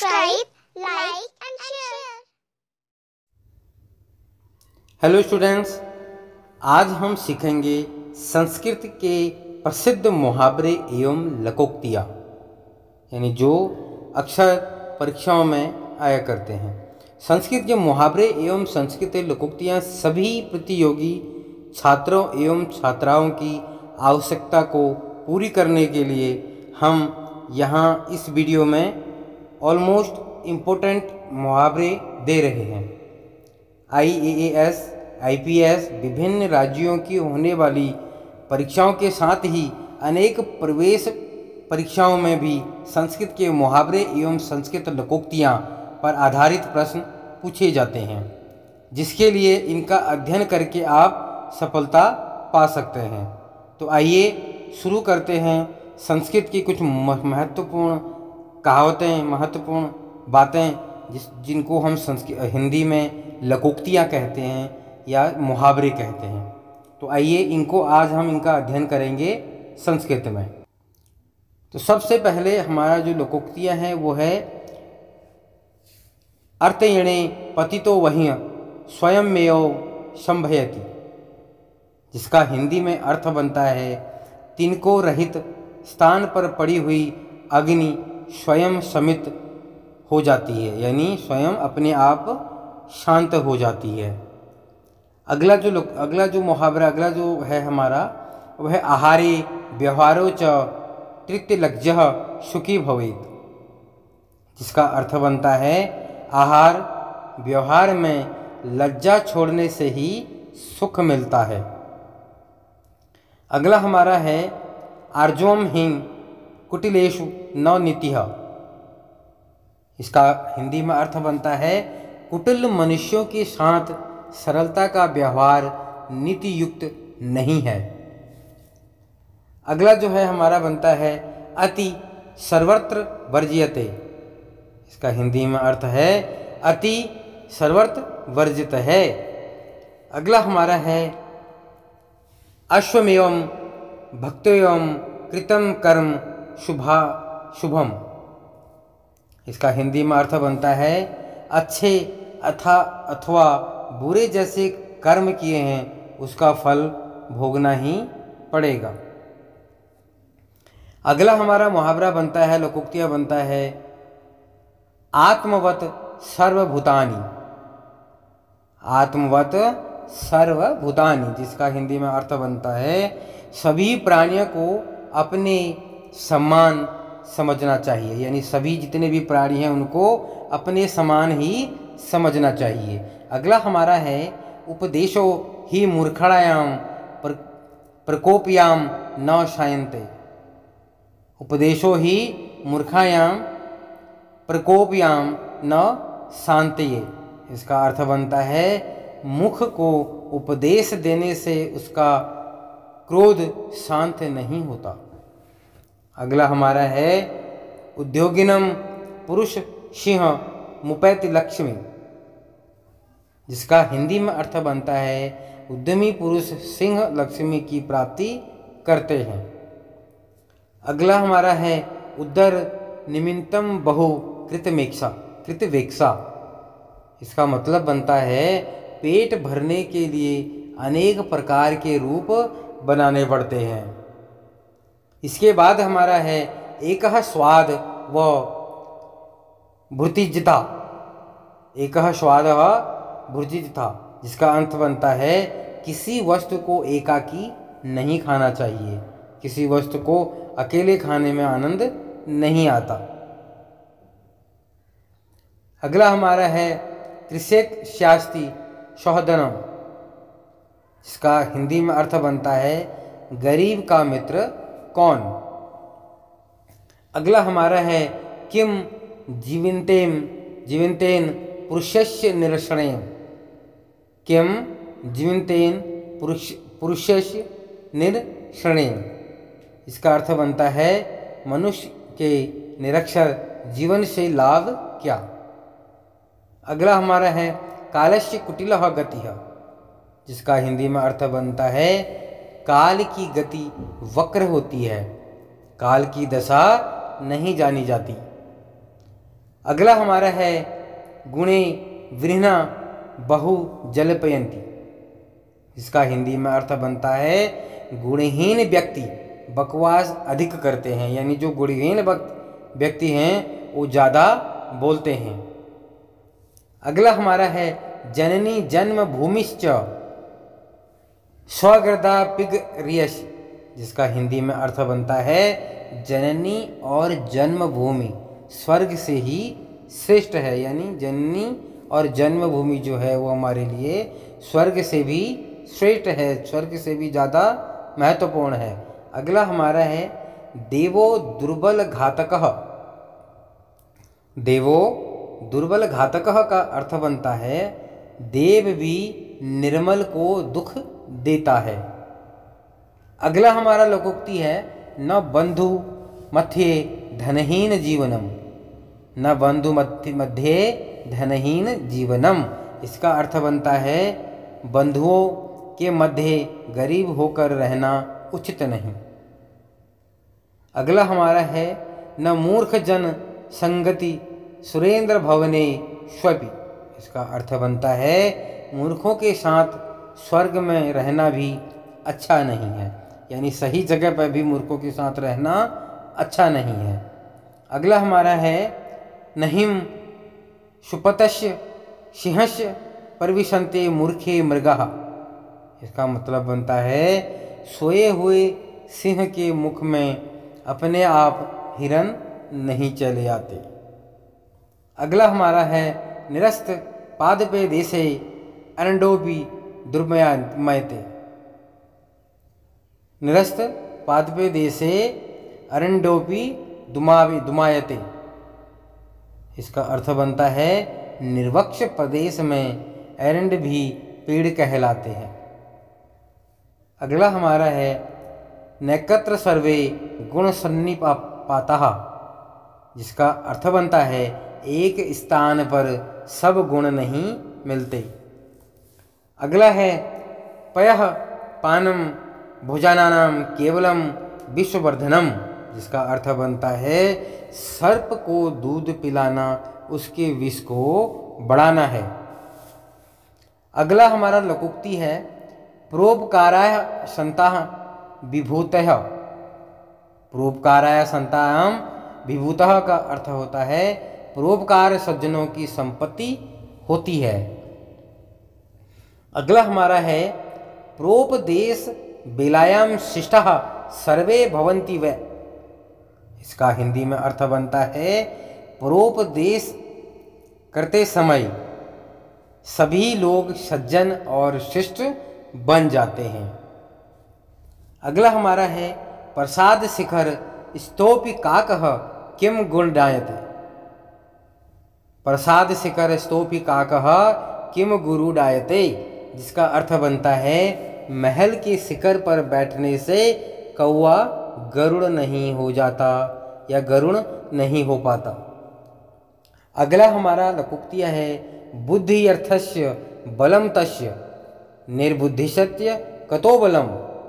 Subscribe, like and share. Hello students, आज हम सीखेंगे संस्कृत के प्रसिद्ध मुहावरे एवं लोकोक्तियाँ, यानी जो अक्सर परीक्षाओं में आया करते हैं। संस्कृत के मुहावरे एवं संस्कृत के लोकोक्तियाँ सभी प्रतियोगी छात्रों एवं छात्राओं की आवश्यकता को पूरी करने के लिए हम यहाँ इस वीडियो में ऑलमोस्ट इम्पोर्टेंट मुहावरे दे रहे हैं। IAS, IPS विभिन्न राज्यों की होने वाली परीक्षाओं के साथ ही अनेक प्रवेश परीक्षाओं में भी संस्कृत के मुहावरे एवं संस्कृत लोकोक्तियाँ पर आधारित प्रश्न पूछे जाते हैं, जिसके लिए इनका अध्ययन करके आप सफलता पा सकते हैं। तो आइए शुरू करते हैं संस्कृत की कुछ महत्वपूर्ण कहावतें, महत्वपूर्ण बातें जिनको हम हिंदी में लोकोक्तियाँ कहते हैं या मुहावरे कहते हैं। तो आइए इनको आज हम इनका अध्ययन करेंगे संस्कृत में। तो सबसे पहले हमारा जो लोकोक्तियाँ हैं वो है अर्थयणे पतितो वह्नि स्वयमेव संभयति, जिसका हिंदी में अर्थ बनता है तिनको रहित स्थान पर पड़ी हुई अग्नि स्वयं शमित हो जाती है, यानी स्वयं अपने आप शांत हो जाती है। अगला जो मुहावरा जो है हमारा वह है आहारे व्यवहारो च तृतीयलज्जः सुखी भवेत्, जिसका अर्थ बनता है आहार व्यवहार में लज्जा छोड़ने से ही सुख मिलता है। अगला हमारा है आर्जवम हिं कुटिलेषु न नीतिः, इसका हिंदी में अर्थ बनता है कुटिल मनुष्यों के साथ सरलता का व्यवहार नीति युक्त नहीं है। अगला जो है हमारा बनता है अति सर्वत्र वर्ज्यते, इसका हिंदी में अर्थ है अति सर्वत्र वर्जित है। अगला हमारा है अश्वमेवं भक्तोयं कृतं कर्म शुभम, इसका हिंदी में अर्थ बनता है अच्छे अथवा बुरे जैसे कर्म किए हैं उसका फल भोगना ही पड़ेगा। अगला हमारा मुहावरा बनता है, लोकोक्तियाँ बनता है आत्मवत सर्वभूतानि, आत्मवत सर्वभूतानि, जिसका हिंदी में अर्थ बनता है सभी प्राणियों को अपने समान समझना चाहिए, यानी सभी जितने भी प्राणी हैं उनको अपने समान ही समझना चाहिए। अगला हमारा है उपदेशो ही मूर्खणायाम प्रकोपयाम न शायन्ते, उपदेशो ही मूर्खायाम प्रकोपयाम न शांतये, इसका अर्थ बनता है मुख को उपदेश देने से उसका क्रोध शांत नहीं होता। अगला हमारा है उद्योगिनम पुरुष सिंह मुपैति लक्ष्मी, जिसका हिंदी में अर्थ बनता है उद्यमी पुरुष सिंह लक्ष्मी की प्राप्ति करते हैं। अगला हमारा है उदर निमित्तम बहु कृतवेक्षा, इसका मतलब बनता है पेट भरने के लिए अनेक प्रकार के रूप बनाने पड़ते हैं। इसके बाद हमारा है एकः स्वाद व भुर्तिजिता, एकः स्वाद व भुर्जिता, जिसका अर्थ बनता है किसी वस्तु को एकाकी नहीं खाना चाहिए, किसी वस्तु को अकेले खाने में आनंद नहीं आता। अगला हमारा है त्रिशेक शास्ति सहोदनम, जिसका हिंदी में अर्थ बनता है गरीब का मित्र कौन। अगला हमारा है किम जीवितेन पुरुषस्य निरक्षणेन, किम जीवितेन पुरुषस्य निरक्षणेन, इसका अर्थ बनता है मनुष्य के निरक्षर जीवन से लाभ क्या। अगला हमारा है कालस्य कुटिलः गतिः, जिसका हिंदी में अर्थ बनता है काल की गति वक्र होती है, काल की दशा नहीं जानी जाती। अगला हमारा है गुणे वृहणा बहु जल्पयन्ति। इसका हिंदी में अर्थ बनता है गुणहीन व्यक्ति बकवास अधिक करते हैं, यानी जो गुणहीन व्यक्ति हैं वो ज़्यादा बोलते हैं। अगला हमारा है जननी जन्म भूमिश्च स्वगृदा पिगरियश। जिसका हिंदी में अर्थ बनता है जननी और जन्मभूमि स्वर्ग से ही श्रेष्ठ है, यानी जननी और जन्मभूमि जो है वो हमारे लिए स्वर्ग से भी श्रेष्ठ है, स्वर्ग से भी ज़्यादा महत्वपूर्ण है। अगला हमारा है देवो दुर्बल घातकः। देवो दुर्बल घातकः का अर्थ बनता है देव भी निर्मल को दुख देता है। अगला हमारा लोकोक्ति है न बंधु मध्ये धनहीन जीवनम। न बंधु मध्ये धनहीन जीवनम। इसका अर्थ बनता है बंधुओं के मध्य गरीब होकर रहना उचित नहीं। अगला हमारा है न मूर्ख जन संगति सुरेंद्र भवने स्वपि। इसका अर्थ बनता है मूर्खों के साथ स्वर्ग में रहना भी अच्छा नहीं है, यानी सही जगह पर भी मूर्खों के साथ रहना अच्छा नहीं है। अगला हमारा है नहिम शुपतस्य सिंहस्य परविशन्ते मूर्खे मृगः। इसका मतलब बनता है सोए हुए सिंह के मुख में अपने आप हिरन नहीं चले आते। अगला हमारा है निरस्त पादपे देशे अरंडोपि दुर्मयते। निरस्त पादपे देशे अरंडोपि दुमायते। इसका अर्थ बनता है निर्वक्ष प्रदेश में एरंड भी पेड़ कहलाते हैं। अगला हमारा है नैकत्र सर्वे गुण सन्निपातः। जिसका अर्थ बनता है एक स्थान पर सब गुण नहीं मिलते। अगला है पयः पानम भुजानानाम केवलम विश्ववर्धनम। जिसका अर्थ बनता है सर्प को दूध पिलाना उसके विष को बढ़ाना है। अगला हमारा लोकोक्ति है परोपकाराय सन्ताः विभूतयः। परोपकाराय सन्ताः विभूतः का अर्थ होता है परोपकार सज्जनों की संपत्ति होती है। अगला हमारा है प्रोपदेश बेलायाम शिष्टः सर्वे भवन्ति वै। इसका हिंदी में अर्थ बनता है परोपदेश करते समय सभी लोग सज्जन और शिष्ट बन जाते हैं। अगला हमारा है प्रसाद शिखर स्तोपि काकः किम गुणडायते। प्रसाद शिखर स्तोपि काकः किम गुरुडायते। जिसका अर्थ बनता है महल के शिखर पर बैठने से कौवा गरुड़ नहीं हो जाता या गरुड़ नहीं हो पाता। अगला हमारा लोकोक्तिया है बुद्धि अर्थस्य बलम तस्य निर्बुद्धिशत्य कतो बलम।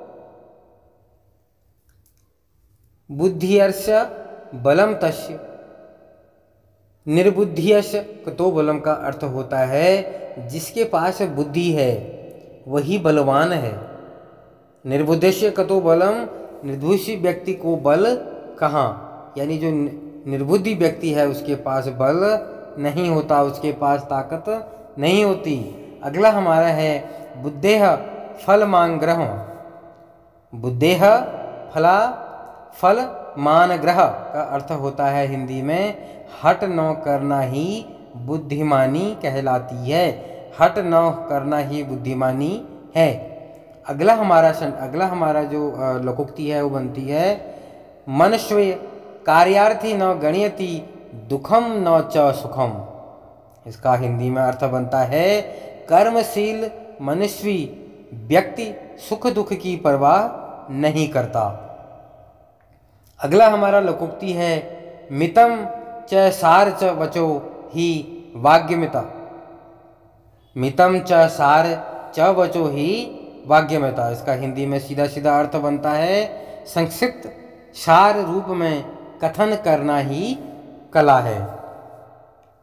बुद्धिर्स्य बलम तस्य निर्बुद्धियस्य कतो बलम का अर्थ होता है जिसके पास बुद्धि है वही बलवान है। निर्बुद्धिस्य कतो बलम, निर्बुद्धि व्यक्ति को बल कहाँ, यानी जो निर्बुद्धि व्यक्ति है उसके पास बल नहीं होता, उसके पास ताकत नहीं होती। अगला हमारा है बुद्धेह फल मान ग्रह। बुद्धेह फला फल मान ग्रह का अर्थ होता है हिंदी में हट न करना ही बुद्धिमानी कहलाती है। हट न करना ही बुद्धिमानी है। अगला हमारा जो लोकोक्ति है वो बनती है मनस्वे कार्यार्थी न गणयति दुखम न च सुखम। इसका हिंदी में अर्थ बनता है कर्मशील मनस्वी व्यक्ति सुख दुख की परवाह नहीं करता। अगला हमारा लोकोक्ति है मितम च सार च वचो ही वाग्यमिता। मितम च सार च वचो ही वाग्यमिता। इसका हिंदी में सीधा सीधा अर्थ बनता है संक्षिप्त सार रूप में कथन करना ही कला है।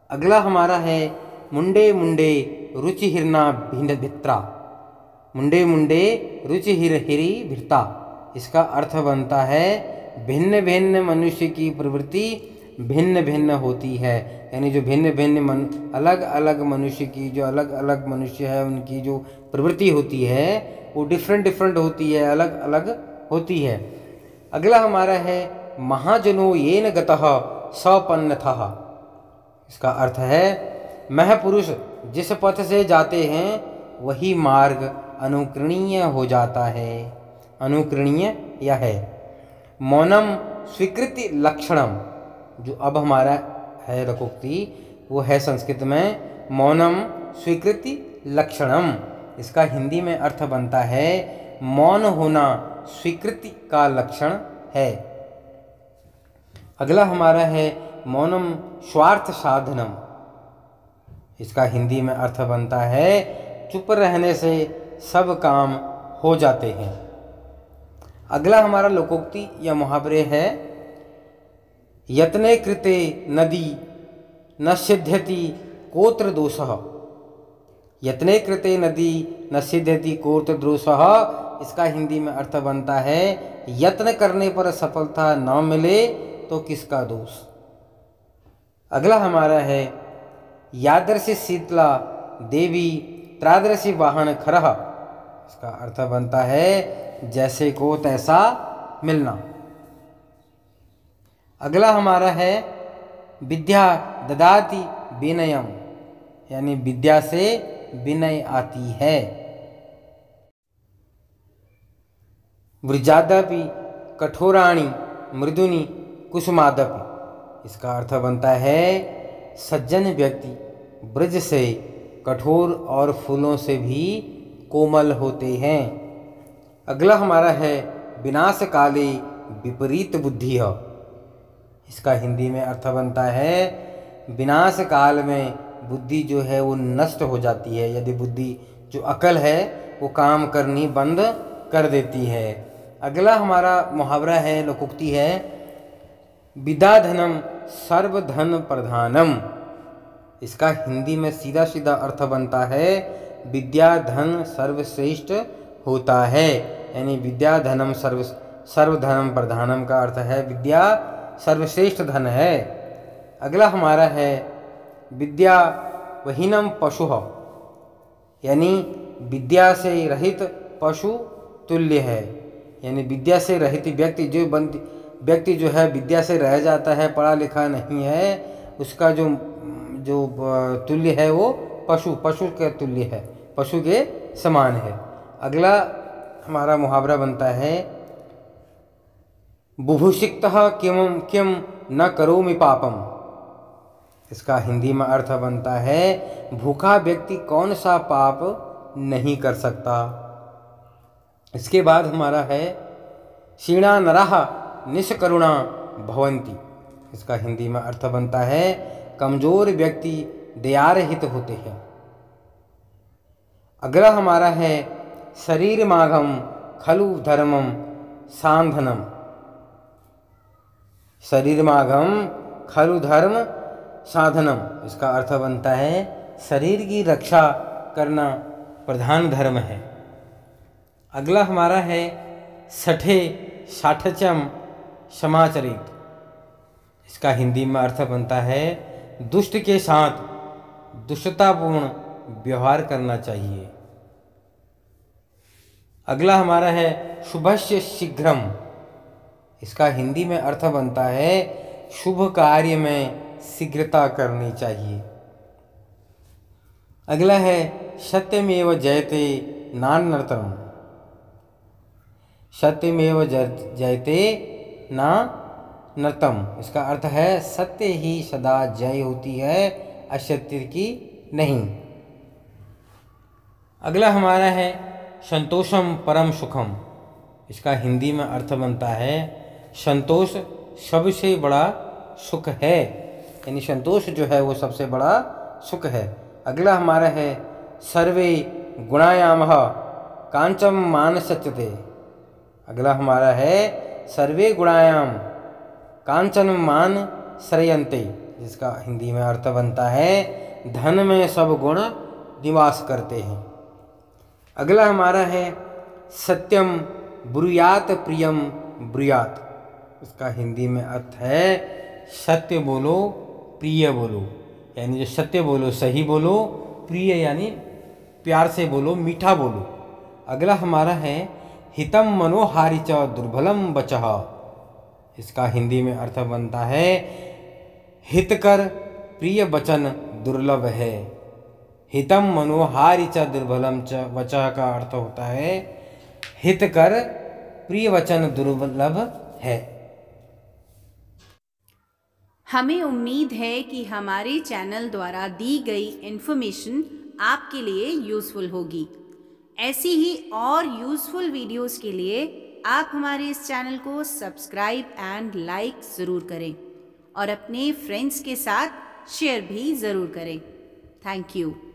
अगला हमारा है मुंडे मुंडे रुचि हिरना भिन्न भित्रा। मुंडे मुंडे रुचि हिरी भिरता, इसका अर्थ बनता है भिन्न भिन्न मनुष्य की प्रवृत्ति भिन्न भिन्न होती है। यानी जो भिन्न भिन्न अलग अलग मनुष्य की, जो अलग अलग मनुष्य है उनकी जो प्रवृत्ति होती है वो डिफरेंट डिफरेंट होती है, अलग अलग होती है। अगला हमारा है महाजनो येन गतः सपन्नथः। इसका अर्थ है महापुरुष जिस पथ से जाते हैं वही मार्ग अनुकरणीय हो जाता है, अनुकरणीय या है। मौनम स्वीकृति लक्षणम, जो अब हमारा है लकोक्ति वो है संस्कृत में मौनम स्वीकृति लक्षणम। इसका हिंदी में अर्थ बनता है मौन होना स्वीकृति का लक्षण है। अगला हमारा है मौनम स्वार्थ साधनम। इसका हिंदी में अर्थ बनता है चुप रहने से सब काम हो जाते हैं। अगला हमारा लोकोक्ति या मुहावरे है यत्ने कृते नदी न सिद्ध्यति कोत्र दोषः। यत्ने कृते नदी न सिद्ध्यति कोत्र दोषः, इसका हिंदी में अर्थ बनता है यत्न करने पर सफलता न मिले तो किसका दोष। अगला हमारा है यादृशी शीतला देवी त्रादृशी वाहन खरह। इसका अर्थ बनता है जैसे को तैसा मिलना। अगला हमारा है विद्या ददाति विनयम, यानी विद्या से विनय आती है। वृजादपि कठोराणि मृदुनि कुसुमादपि, इसका अर्थ बनता है सज्जन व्यक्ति ब्रज से कठोर और फूलों से भी कोमल होते हैं। अगला हमारा है विनाश काले विपरीत बुद्धि है। इसका हिंदी में अर्थ बनता है विनाश काल में बुद्धि जो है वो नष्ट हो जाती है, यदि बुद्धि जो अकल है वो काम करनी बंद कर देती है। अगला हमारा मुहावरा है लोकोक्ति है विद्याधनम सर्वधन प्रधानम। इसका हिंदी में सीधा सीधा अर्थ बनता है विद्या धन सर्वश्रेष्ठ होता है, यानी विद्या धनम सर्वधनम प्रधानम का अर्थ है विद्या सर्वश्रेष्ठ धन है। अगला हमारा है विद्या वहीनम पशु, यानी विद्या से रहित पशु तुल्य है। यानी विद्या से रहित व्यक्ति जो है विद्या से रह जाता है, पढ़ा लिखा नहीं है, उसका जो तुल्य है वो पशु के तुल्य है, पशु के समान है। अगला हमारा मुहावरा बनता है बुभुषिक्तः किम न करोमि पापम। इसका हिंदी में अर्थ बनता है भूखा व्यक्ति कौन सा पाप नहीं कर सकता। इसके बाद हमारा है क्षीणा नरः निष्करुणा भवन्ति। इसका हिंदी में अर्थ बनता है कमजोर व्यक्ति दयारहित होते हैं। अगला हमारा है शरीर माघम खलु धर्मम सांधनम। शरीर माघम खलु धर्म साधनम, इसका अर्थ बनता है शरीर की रक्षा करना प्रधान धर्म है। अगला हमारा है सठे साठचम समाचरित। इसका हिंदी में अर्थ बनता है दुष्ट के साथ दुष्टतापूर्ण व्यवहार करना चाहिए। अगला हमारा है शुभस्य शीघ्रम। इसका हिंदी में अर्थ बनता है शुभ कार्य में शीघ्रता करनी चाहिए। अगला है सत्यमेव जयते नानर्तम। सत्यमेव जयते ना नर्तम, इसका अर्थ है सत्य ही सदा जय होती है, असत्य की नहीं। अगला हमारा है संतोषम परम सुखम। इसका हिंदी में अर्थ बनता है संतोष सबसे बड़ा सुख है, यानी संतोष जो है वो सबसे बड़ा सुख है। अगला हमारा है सर्वे गुणायामः कांचम मान सच्यते। अगला हमारा है सर्वे गुणायाम कांचन मान श्रयन्ते, जिसका हिंदी में अर्थ बनता है धन में सब गुण निवास करते हैं। अगला हमारा है सत्यम ब्रूयात प्रियम ब्रूयात। इसका हिंदी में अर्थ है सत्य बोलो प्रिय बोलो, यानी जो सत्य बोलो सही बोलो, प्रिय यानी प्यार से बोलो, मीठा बोलो। अगला हमारा है हितम मनोहारि च दुर्बलम वचः। इसका हिंदी में अर्थ बनता है हितकर प्रिय वचन दुर्लभ है। हितम मनोहारि च दुर्बलम च वचः का अर्थ होता है हितकर प्रिय वचन दुर्लभ है। हमें उम्मीद है कि हमारे चैनल द्वारा दी गई इन्फॉर्मेशन आपके लिए यूज़फुल होगी। ऐसी ही और यूज़फुल वीडियोस के लिए आप हमारे इस चैनल को सब्सक्राइब एंड लाइक ज़रूर करें और अपने फ्रेंड्स के साथ शेयर भी ज़रूर करें। Thank you.